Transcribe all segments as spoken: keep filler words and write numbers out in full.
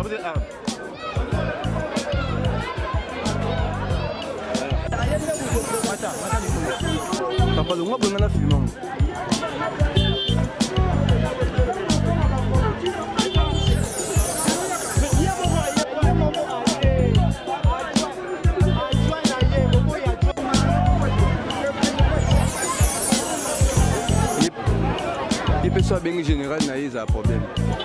Papa, le moi, bon, on a filmé. Il peut soit bien général, il y a un problème.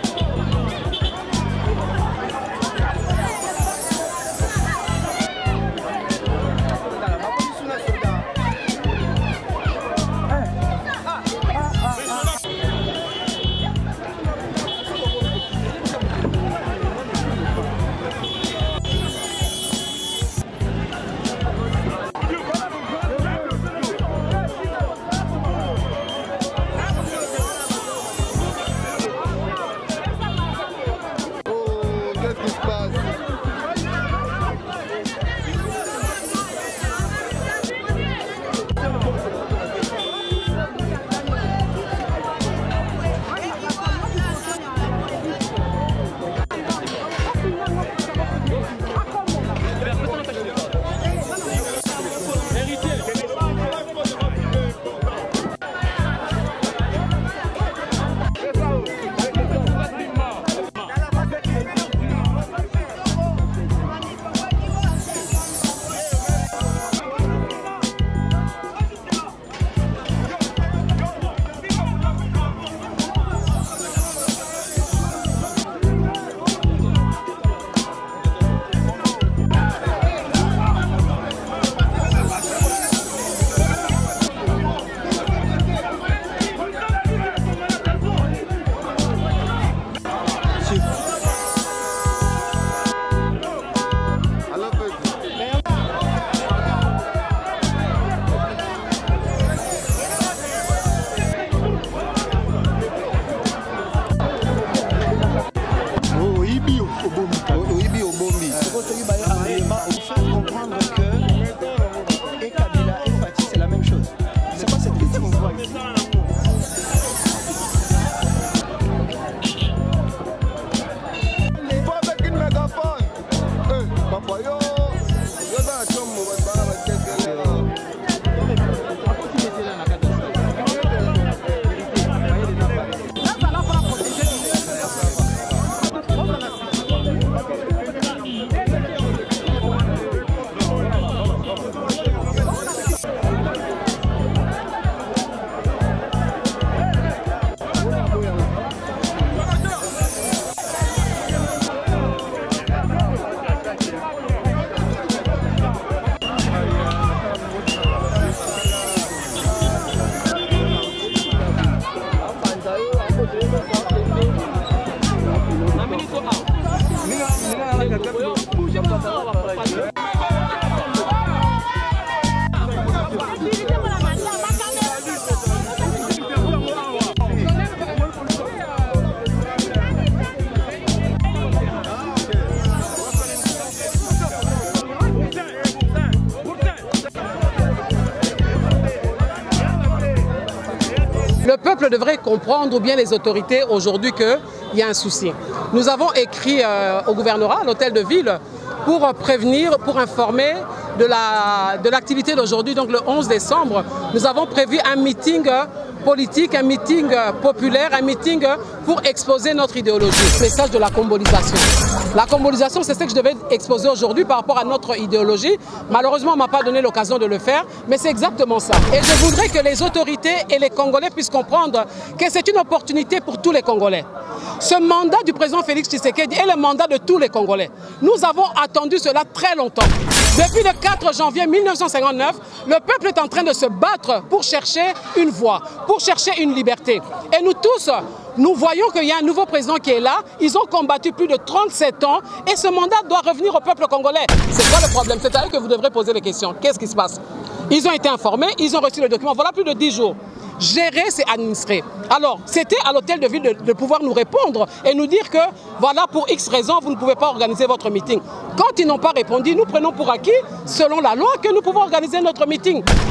Le peuple devrait comprendre, ou bien les autorités aujourd'hui, qu'il y a un souci. Nous avons écrit euh, au gouvernorat, à l'hôtel de ville, pour prévenir, pour informer de la, de l'activité d'aujourd'hui, donc le onze décembre. Nous avons prévu un meeting politique, un meeting populaire, un meeting pour exposer notre idéologie. Le message de la combolisation. La combolisation, c'est ce que je devais exposer aujourd'hui par rapport à notre idéologie. Malheureusement, on ne m'a pas donné l'occasion de le faire, mais c'est exactement ça. Et je voudrais que les autorités et les Congolais puissent comprendre que c'est une opportunité pour tous les Congolais. Ce mandat du président Félix Tshisekedi est le mandat de tous les Congolais. Nous avons attendu cela très longtemps. Depuis le quatre janvier mille neuf cent cinquante-neuf, le peuple est en train de se battre pour chercher une voie, pour chercher une liberté. Et nous tous, nous voyons qu'il y a un nouveau président qui est là. Ils ont combattu plus de trente-sept ans et ce mandat doit revenir au peuple congolais. C'est quoi le problème? C'est à eux que vous devrez poser les questions. Qu'est-ce qui se passe? Ils ont été informés, ils ont reçu le document. Voilà plus de dix jours. Gérer, c'est administrer. Alors, c'était à l'hôtel de ville de, de pouvoir nous répondre et nous dire que, voilà, pour X raisons, vous ne pouvez pas organiser votre meeting. Quand ils n'ont pas répondu, nous prenons pour acquis, selon la loi, que nous pouvons organiser notre meeting.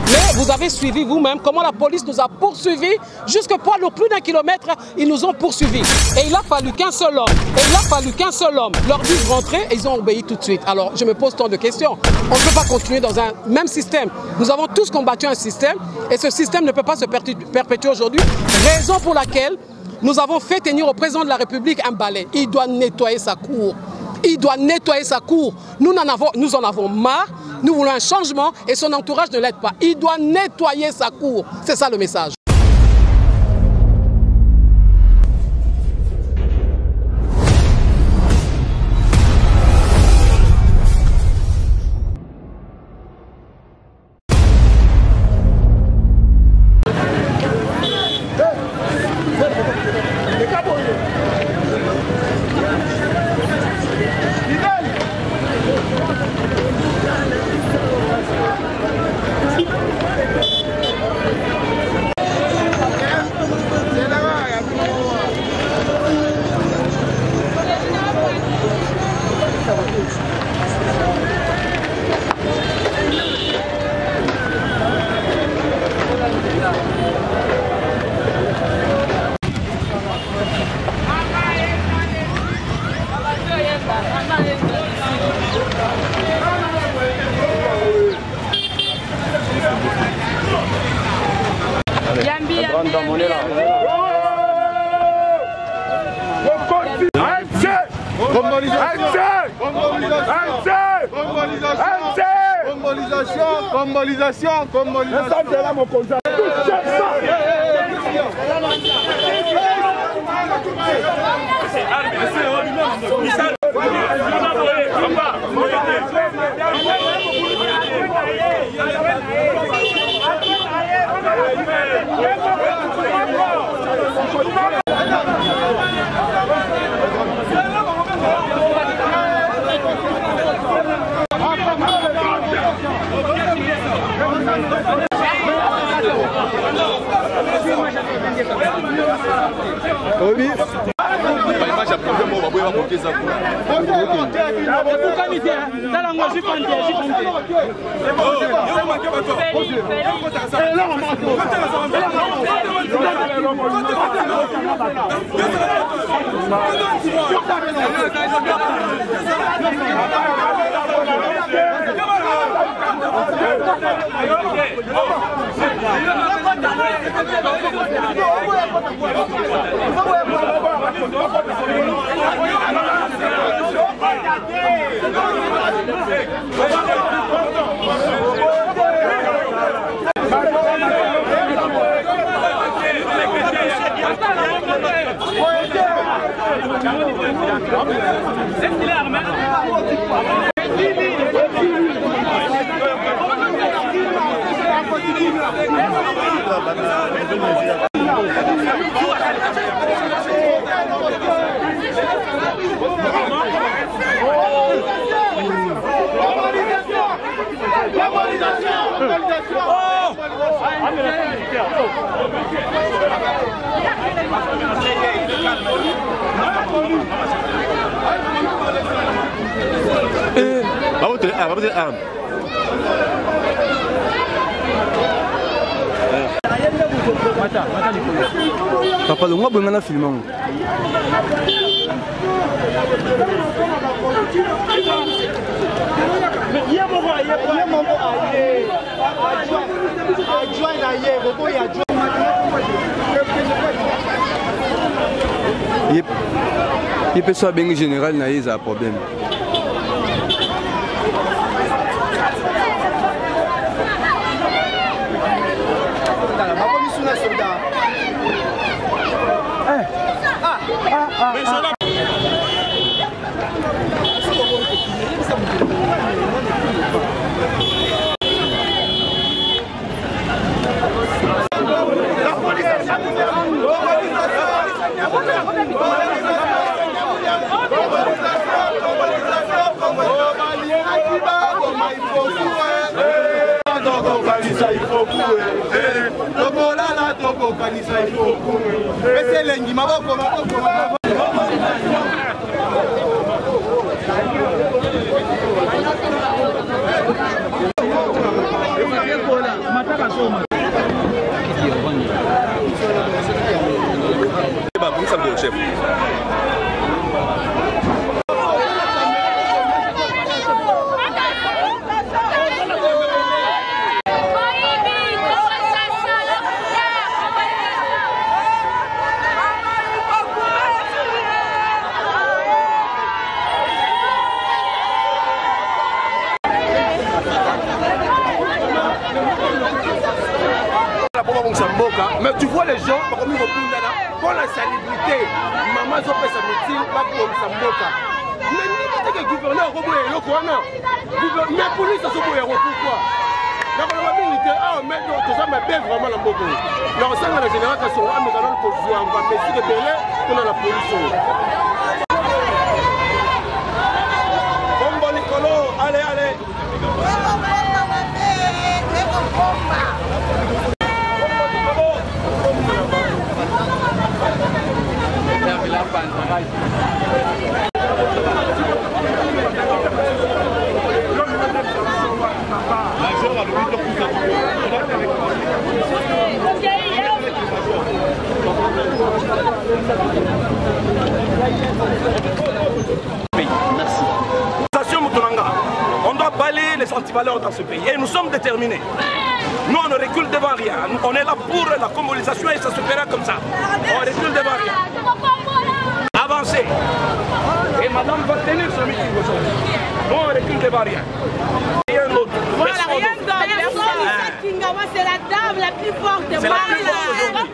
Mais vous avez suivi vous-même comment la police nous a poursuivis jusque poids lourd, plus d'un kilomètre, ils nous ont poursuivis. Et il a fallu qu'un seul homme, et il a fallu qu'un seul homme leur dise rentrer et ils ont obéi tout de suite. Alors je me pose tant de questions. On ne peut pas continuer dans un même système. Nous avons tous combattu un système et ce système ne peut pas se perpétuer aujourd'hui. Raison pour laquelle nous avons fait tenir au président de la République un balai. Il doit nettoyer sa cour. Il doit nettoyer sa cour. Nous en avons, nous en avons marre. Nous voulons un changement et son entourage ne l'aide pas. Il doit nettoyer sa cour. C'est ça le message. Combolisation, combolisation, combolisation. C'est là mon contact. Oui. Papa, le moi, je filmé. Il peut soit bien général, il y a un problème. Mataka salubrité maman azopesa médecine bakomisa mboka mais nini teke gouverneur akoboya eloko wana mais police azoboya yango pourquoi nakoloba mingi te awa mais toza mabe vraiment na mboka oyo nakosanga na général kasongo amekana kozwa bamesure ebele mpona na police oyo kombo likolo ale ale Merci. On doit balayer les antivaleurs dans ce pays et nous sommes déterminés. Nous on ne recule devant rien. On est là pour la congolaisation et ça se fera comme ça. On recule devant rien. Avancez. Et madame va tenir ce meeting aujourd'hui. Nous on recule devant rien. Rien d'autre. Voilà, rien d'autre. C'est la dame la plus forte. C'est la plus forte aujourd'hui.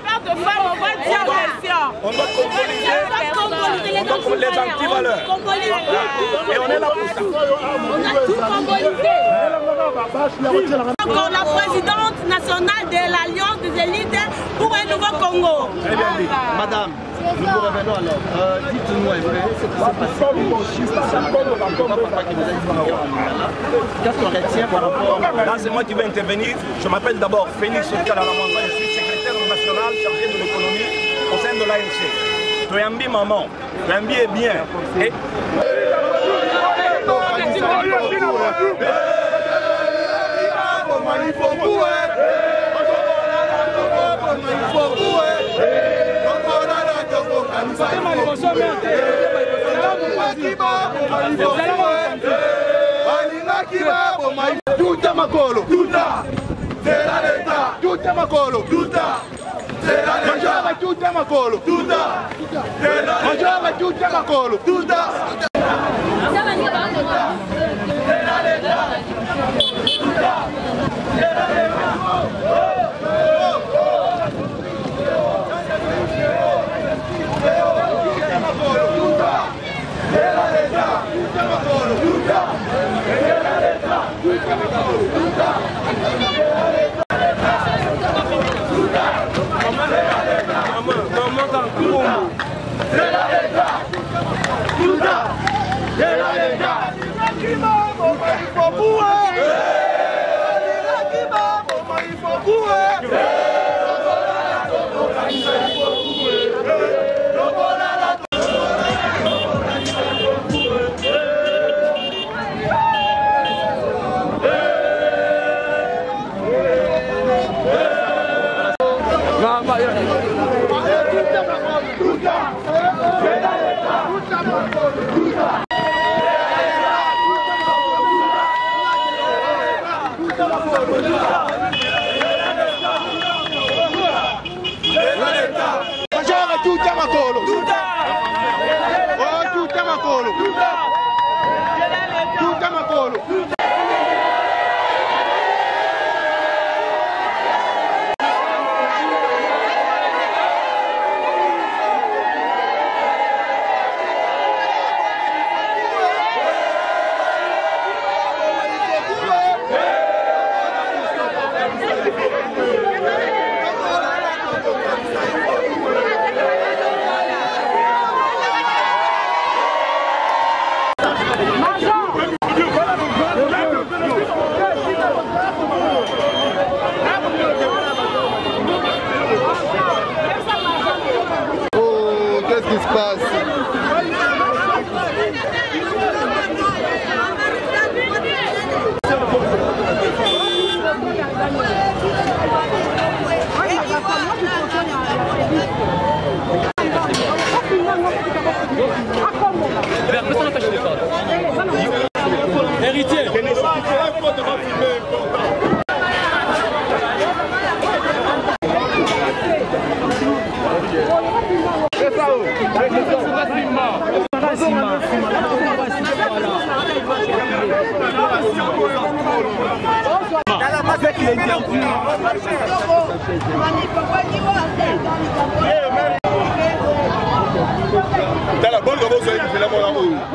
On doit congoliser les antivaleurs. Et on est là pour ça. On a tout congolisé. Encore la présidente nationale de l'Alliance des élites pour un nouveau Congo. Très bien dit. Madame, nous vous revenons alors. Euh, Dites-nous un peu ce qui s'est passé. Qu'est-ce qu'on retient par rapport à... Là, c'est moi qui vais intervenir. Je m'appelle d'abord Félix Kalalamanza. Je suis secrétaire national chargé de l'économie au sein de l'A N C. Toyambi maman, Toyambi est bien. Et... Tout est makolo, tout c'est la l'État, tout est makolo, tout c'est la l'État, tout est makolo, tout c'est la l'État, tout est makolo, tout Héritier. Avec l'interview. T'as la bonne comment vous avez fait la bonne en haut.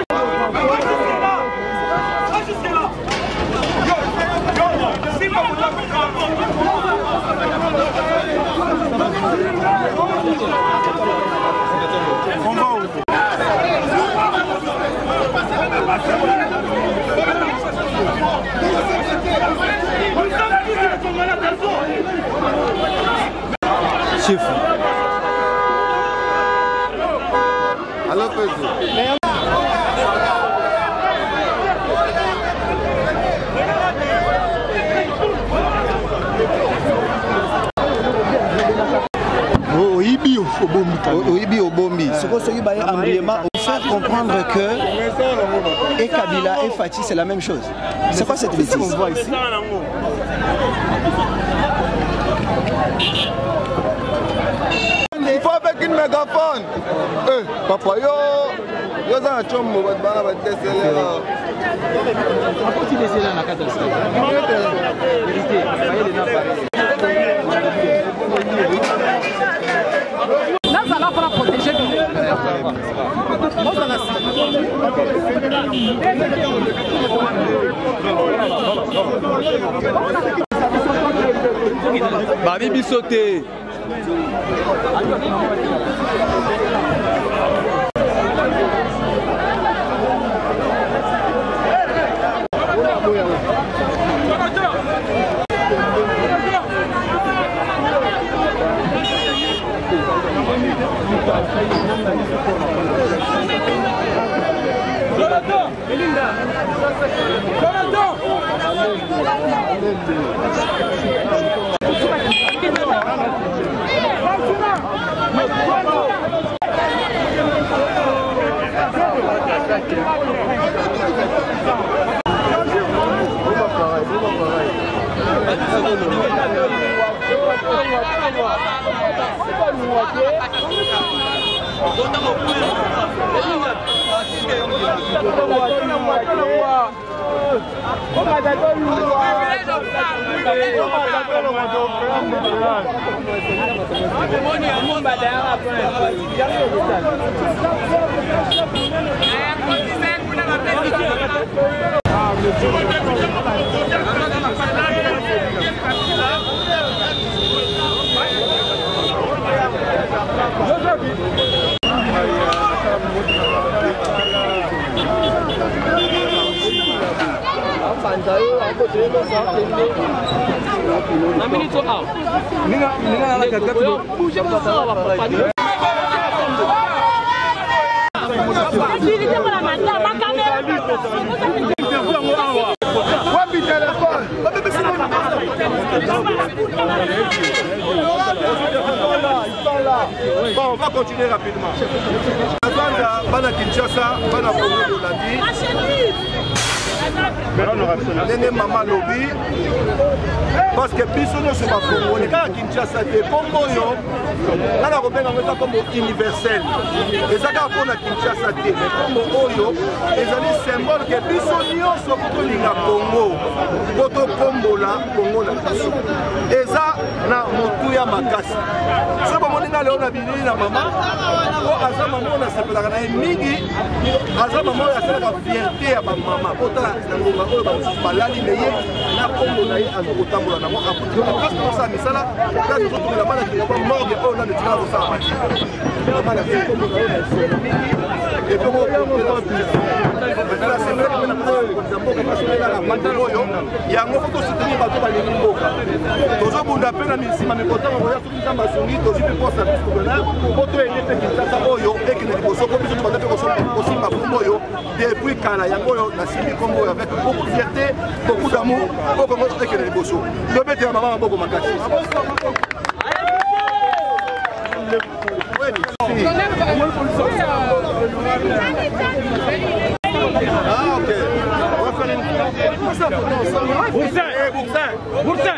On va où? Chef. Alors, Pedro. Oibi au Bombi. Ce qu'on se dit, faire comprendre que et Kabila et Fatih c'est la même chose. C'est quoi cette bêtise? On voit ici. Il faut avec une mégaphone. Eh, papa, yo, yo, ça a chum, on va te battre, on va te laisser là. Pourquoi tu laisses là dans la catastrophe? Vérité, là, ça va pour protéger le Babi bisoté. Bon, on va continuer rapidement. Bana Kinshasa, Bana Congo Bolandi. Nene Mama Lobby. Parce que biso no se bakongo ni kaka Kinshasa te kombo yo nana kobenga ngota kombo universel ezaka pona Kinshasa te mais kombo oyo ezali symbole que biso nyonso kolinga Congo koto kombola Congo na biso eza na motuya makasi so bomoni na leo na bilili na mama o aza mama na sepelaka na mingi aza mama oyo asalaka fierté ya bamama kotala na ngomba oyo balali meye na kombo na ye azokotambola na mwa kasi tosa misala kasi tozotumela bana kilaba morgue oyo nano tika kosala mati bana kombo na oyo na esolo mingi yango fo tosoutenir bato balingi mboka tozobunda mpe na misima mikotanga koya soki nzambe asongi tozwi mpe mposa biso gouverner po toyende mpe kinshasa oyo ekende liboso po biso tobanda mpe kosimba kombo oyo depuis kala yango oyo nasimbi kombo oyo avec beaucoup de fierté beaucoup d'amour po kongo ekende liboso tobetela mama maboko makasi. Ah ok, on va faire une Boursin, Boursin, Boursin.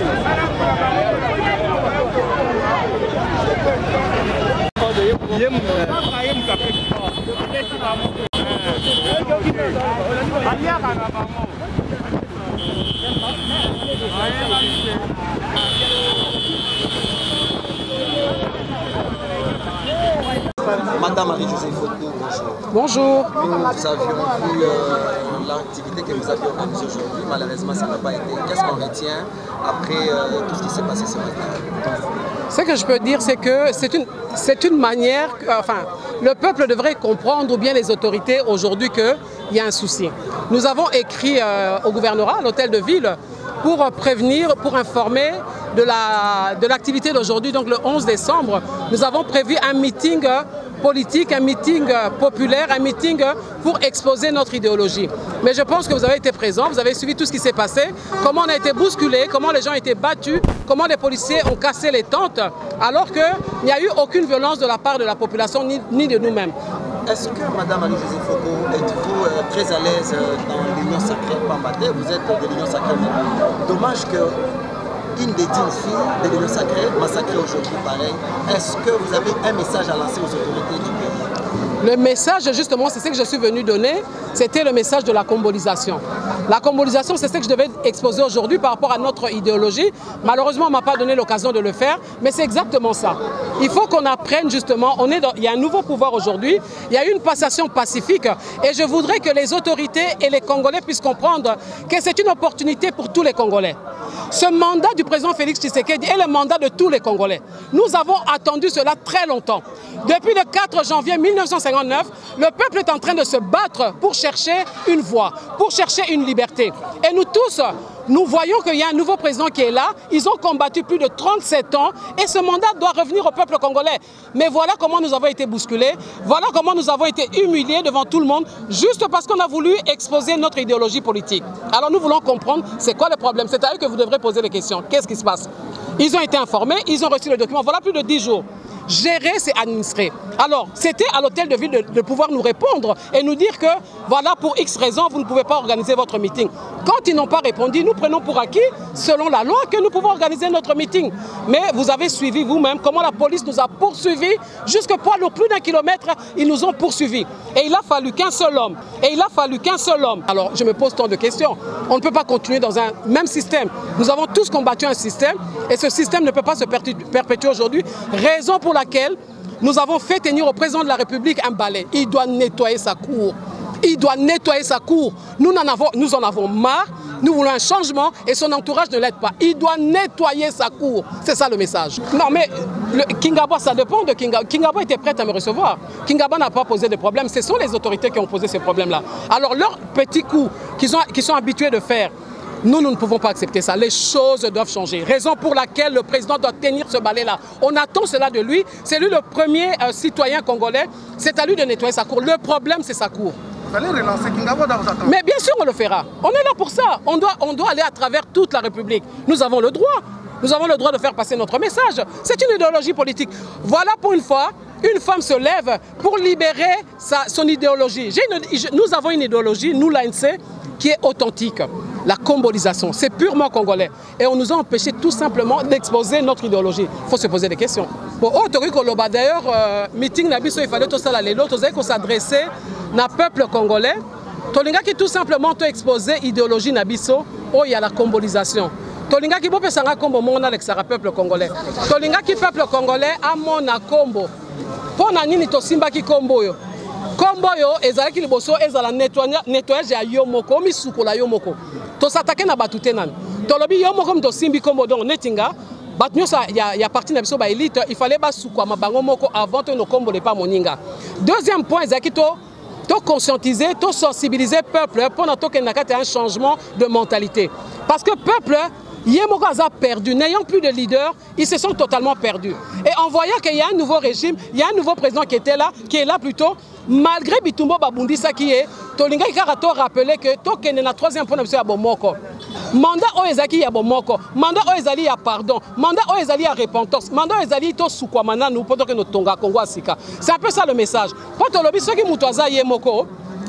Madame Marie-Josée Foko, bonjour. Bonjour. Nous avions vu euh, l'activité que nous avions organisée aujourd'hui. Malheureusement, ça n'a pas été. Qu'est-ce qu'on retient après euh, tout ce qui s'est passé ce matin? Ce que je peux dire, c'est que c'est une, c'est une manière, enfin, le peuple devrait comprendre, ou bien les autorités aujourd'hui, qu'il y a un souci. Nous avons écrit euh, au gouvernorat, à l'hôtel de ville, pour prévenir, pour informer de la, de l'activité d'aujourd'hui, donc le onze décembre. Nous avons prévu un meeting politique, un meeting populaire, un meeting pour exposer notre idéologie. Mais je pense que vous avez été présents, vous avez suivi tout ce qui s'est passé, comment on a été bousculé, comment les gens ont été battus, comment les policiers ont cassé les tentes, alors qu'il n'y a eu aucune violence de la part de la population, ni, ni de nous-mêmes. Est-ce que Madame Marie-Josée Foko, êtes-vous euh, très à l'aise dans l'Union sacrée Pambaté? Vous êtes de l'Union sacrée. Dommage que une des dix filles de l'Union sacrée massacrée aujourd'hui pareil. Est-ce que vous avez un message à lancer aux autorités du pays? Le message, justement, c'est ce que je suis venu donner, c'était le message de la combolisation. La combolisation, c'est ce que je devais exposer aujourd'hui par rapport à notre idéologie. Malheureusement, on ne m'a pas donné l'occasion de le faire, mais c'est exactement ça. Il faut qu'on apprenne justement, on est dans, il y a un nouveau pouvoir aujourd'hui, il y a eu une passation pacifique et je voudrais que les autorités et les Congolais puissent comprendre que c'est une opportunité pour tous les Congolais. Ce mandat du président Félix Tshisekedi est le mandat de tous les Congolais. Nous avons attendu cela très longtemps. Depuis le quatre janvier mille neuf cent cinquante-neuf, le peuple est en train de se battre pour chercher une voie, pour chercher une liberté. Et nous tous, nous voyons qu'il y a un nouveau président qui est là. Ils ont combattu plus de trente-sept ans et ce mandat doit revenir au peuple congolais. Mais voilà comment nous avons été bousculés, voilà comment nous avons été humiliés devant tout le monde, juste parce qu'on a voulu exposer notre idéologie politique. Alors nous voulons comprendre c'est quoi le problème. C'est à eux que vous devrez poser les questions. Qu'est-ce qui se passe? Ils ont été informés, ils ont reçu le document. Voilà plus de dix jours. Gérer, c'est administrer. Alors, c'était à l'hôtel de ville de, de pouvoir nous répondre et nous dire que, voilà, pour X raisons, vous ne pouvez pas organiser votre meeting. Quand ils n'ont pas répondu, nous prenons pour acquis, selon la loi, que nous pouvons organiser notre meeting. Mais vous avez suivi vous-même comment la police nous a poursuivis, jusque poids lourd, plus d'un kilomètre, ils nous ont poursuivis. Et il a fallu qu'un seul homme, et il a fallu qu'un seul homme. Alors, je me pose tant de questions. On ne peut pas continuer dans un même système. Nous avons tous combattu un système, et ce système ne peut pas se perpétuer aujourd'hui. Raison pour laquelle nous avons fait tenir au président de la République un balai. Il doit nettoyer sa cour. Il doit nettoyer sa cour. Nous en avons, nous en avons marre. Nous voulons un changement et son entourage ne l'aide pas. Il doit nettoyer sa cour. C'est ça le message. Non mais le, Kingaba, ça dépend de Kingaba. Kingaba était prêt à me recevoir. Kingaba n'a pas posé de problème. Ce sont les autorités qui ont posé ces problèmes-là. Alors leurs petits coups qu'ils sont, qu'ils sont habitués de faire, nous, nous ne pouvons pas accepter ça. Les choses doivent changer. Raison pour laquelle le président doit tenir ce balai-là. On attend cela de lui. C'est lui le premier euh, citoyen congolais. C'est à lui de nettoyer sa cour. Le problème, c'est sa cour. Vous allez relancer Kingaba dans vos attentes? Mais bien sûr, on le fera. On est là pour ça. On doit, on doit aller à travers toute la République. Nous avons le droit. Nous avons le droit de faire passer notre message. C'est une idéologie politique. Voilà pour une fois, une femme se lève pour libérer sa, son idéologie. Une, nous avons une idéologie, nous, l'A N C, qui est authentique. La combolisation, c'est purement congolais. Et on nous a empêché tout simplement d'exposer notre idéologie. Il faut se poser des questions. Bon, d'ailleurs, euh, meeting Nabiso, il fallait tout ça là, l'autre, vous avez s'adresser au peuple congolais. Tolinga qui tout simplement tout exposer l'idéologie Nabiso, où il y a la combolisation. Tolinga qui peut faire combo mon avec le peuple congolais. Tolinga qui peuple congolais a mon combo. Pour nani to simba qui combo yo. Combo yo ezalaki liboso ezala nettoyage ya yo moko misukola yo moko. To s'attaquer na batute nan. To lobi yo moko to simbi combo donc netinga. Batnyo ça il y a il y a parti na biso ba élite, il fallait ba sukwa mabango moko avant to no combo le pas moninga. Deuxième point ezaki to to conscientiser, to sensibiliser peuple pour na to que na un changement de mentalité. Parce que peuple Yemoko a perdu, n'ayant plus de leader, ils se sont totalement perdus. Et en voyant qu'il y a un nouveau régime, il y a un nouveau président qui était là, qui est là plutôt, malgré Bitumbo Babundisa qui est, Tolinga Karato rappelait que Tokene na troisième point de vue à Bomoko. Mandat Oezaki ya Bomoko, mandat Oezali ya pardon, mandat Oezali ya repentance, mandat Oezali to Sukwamana nous pendant que notre Tonga Congo Sika. C'est un peu ça le message. Quand on lobby ceux qui mutwaza Yemoko,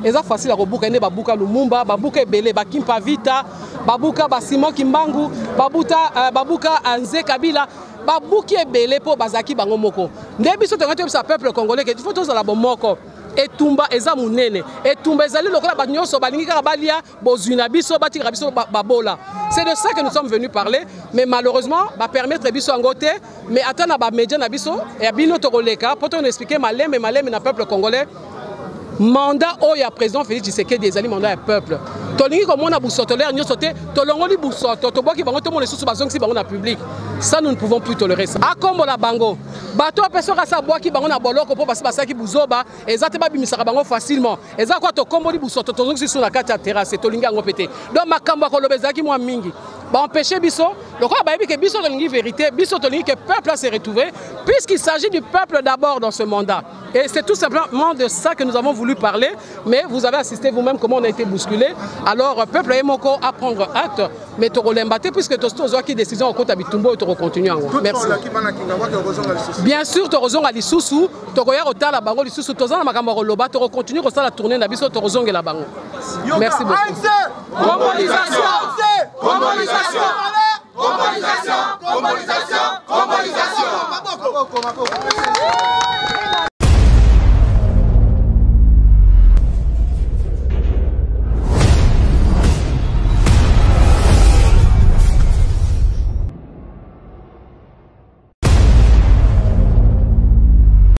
eza facile à kobuka ene babuka Lumumba babuka ebele bakimpa vita babuka basimo kimbangu babuta uh, babuka Anze Kabila babuki ebele po bazaki bango moko nde biso tonga to peuple congolais que il faut tozala bomoko etumba eza munene etumba ezali lokola ba nyonso balingi kaka balia bozwina biso batika biso babola. C'est de ça que nous sommes venus parler, mais malheureusement va permettre biso angote mais atana ba média na biso et bino tokoleka pour nous expliquer malem et malem na peuple congolais mandat au ya président Félix Tshisekedi ezali mandat ya peuple tolingi komona busotolere nyonso te tolongoli busoto toboki bango to mona susu bazongisi bango na public. Ça nous ne pouvons plus tolérer ça. Akombola bango bato pesoka sa boaki bango na boloko po basi basaki buzoba ezate ba bimisaka bango facilement eza kwa to komboli busoto tozongisi sur la carte ya terrasse tolingi ngo pété donc makambo kolobezaki moi mingi ba empêcher biso lokola ba yebi ke biso tolingi vérité biso tolingi que peuple a se retrouver puisqu'il s'agit du peuple d'abord dans ce mandat. Et c'est tout simplement de ça que nous avons voulu parler, mais vous avez assisté vous-même comment on a été bousculé. Alors, le peuple Emoko à prendre acte, mais tu as puisque tu as pris décision au côté de Bitumbo et tu continues. Merci. Bien sûr, tu as raison à l'Issoussou, tu as raison à la bango, l'Issoussou, tu as raison à Makamoroloba, tu continues à la tournée, tu as raison à la bango. Merci beaucoup. Mobilisation! Mobilisation! Mobilisation!